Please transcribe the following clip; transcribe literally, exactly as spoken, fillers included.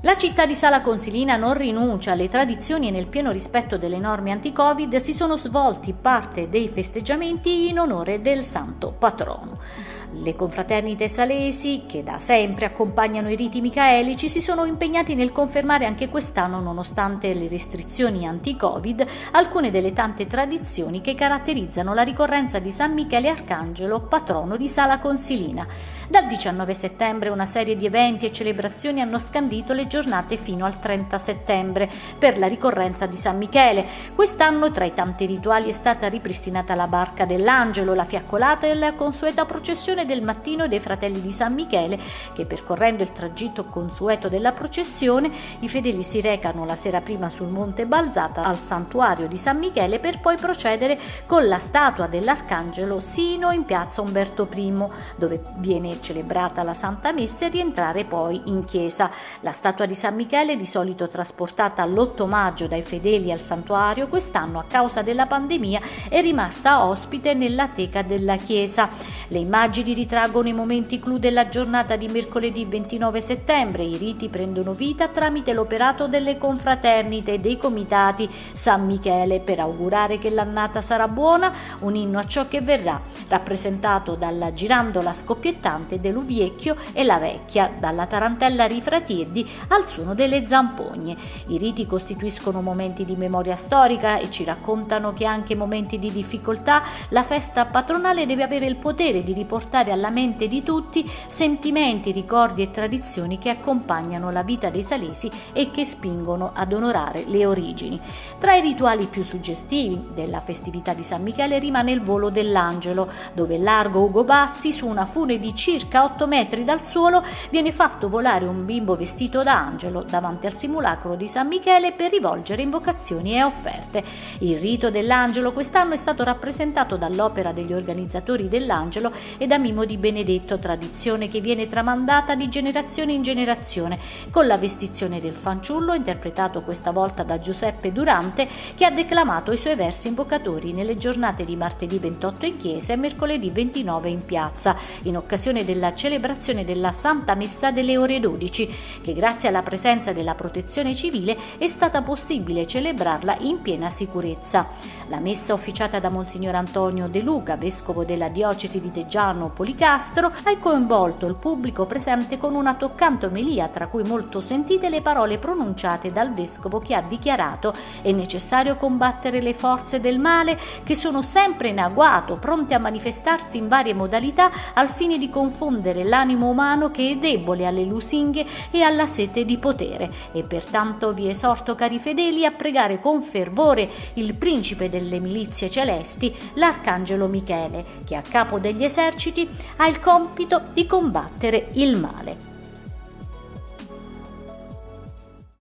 La città di Sala Consilina non rinuncia alle tradizioni e nel pieno rispetto delle norme anti-Covid si sono svolti parte dei festeggiamenti in onore del santo patrono. Le confraternite salesi, che da sempre accompagnano i riti micaelici, si sono impegnati nel confermare anche quest'anno, nonostante le restrizioni anti-Covid, alcune delle tante tradizioni che caratterizzano la ricorrenza di San Michele Arcangelo, patrono di Sala Consilina. Dal diciannove settembre una serie di eventi e celebrazioni hanno scandito le giornate fino al trenta settembre per la ricorrenza di San Michele. Quest'anno tra i tanti rituali è stata ripristinata la barca dell'Angelo, la fiaccolata e la consueta processione del mattino dei fratelli di San Michele, che percorrendo il tragitto consueto della processione i fedeli si recano la sera prima sul Monte Balzata al santuario di San Michele per poi procedere con la statua dell'Arcangelo sino in piazza Umberto I, dove viene celebrata la Santa Messa e rientrare poi in chiesa. La statua di San Michele, di solito trasportata l'otto maggio dai fedeli al santuario, quest'anno a causa della pandemia è rimasta ospite nella teca della chiesa. Le immagini ritraggono i momenti clou della giornata di mercoledì ventinove settembre. I riti prendono vita tramite l'operato delle confraternite e dei comitati San Michele per augurare che l'annata sarà buona, un inno a ciò che verrà, rappresentato dalla girandola scoppiettante dell'Uviecchio e la Vecchia, dalla tarantella Rifratieddi al suono delle zampogne. I riti costituiscono momenti di memoria storica e ci raccontano che anche in momenti di difficoltà la festa patronale deve avere il potere di riportare alla mente di tutti sentimenti, ricordi e tradizioni che accompagnano la vita dei salesi e che spingono ad onorare le origini. Tra i rituali più suggestivi della festività di San Michele rimane il volo dell'Angelo, dove largo Ugo Bassi, su una fune di circa otto metri dal suolo, viene fatto volare un bimbo vestito da angelo davanti al simulacro di San Michele per rivolgere invocazioni e offerte. Il rito dell'Angelo quest'anno è stato rappresentato dall'opera degli organizzatori dell'Angelo e da Mimo Di Benedetto, tradizione che viene tramandata di generazione in generazione, con la vestizione del fanciullo, interpretato questa volta da Giuseppe Durante, che ha declamato i suoi versi invocatori nelle giornate di martedì ventotto in chiesa e mercoledì ventinove in piazza, in occasione della celebrazione della Santa Messa delle ore dodici, che grazie alla presenza della Protezione Civile è stata possibile celebrarla in piena sicurezza. La messa, officiata da Monsignor Antonio De Luca, vescovo della diocesi di Teggiano Policastro, ha coinvolto il pubblico presente con una toccante omelia, tra cui molto sentite le parole pronunciate dal vescovo, che ha dichiarato: è necessario combattere le forze del male che sono sempre in agguato, pronte a manifestarsi in varie modalità al fine di confondere l'animo umano che è debole alle lusinghe e alla sete di potere, e pertanto vi esorto, cari fedeli, a pregare con fervore il principe delle milizie celesti, l'Arcangelo Michele, che a capo degli eserciti ha il compito di combattere il male.